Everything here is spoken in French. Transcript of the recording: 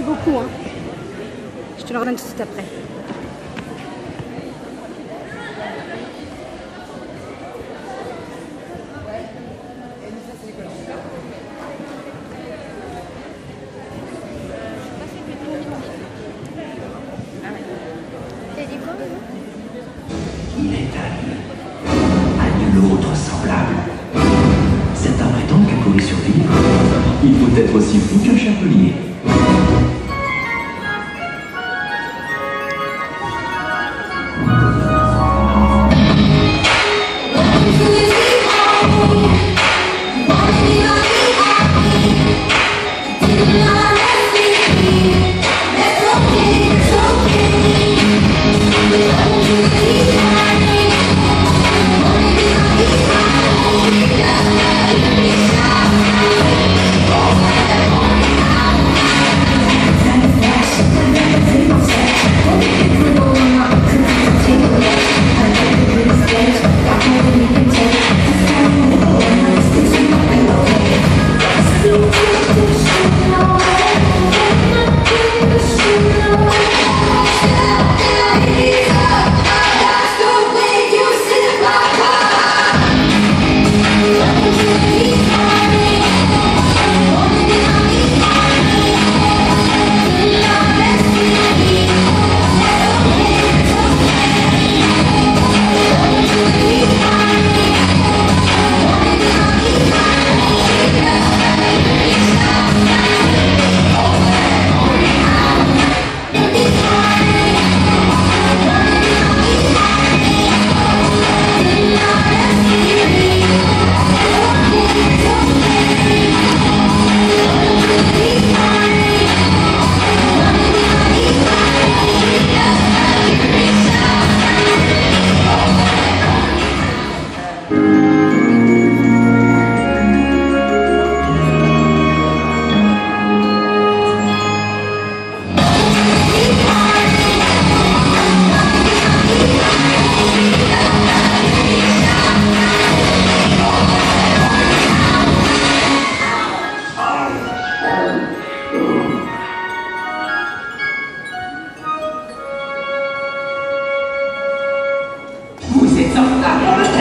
Merci beaucoup. Hein. Je te le redonne tout de suite après. Il est à nul autre semblable. Certains prétendent que pour y survivre, il faut être aussi fou qu'un chapelier. Vous êtes en retard.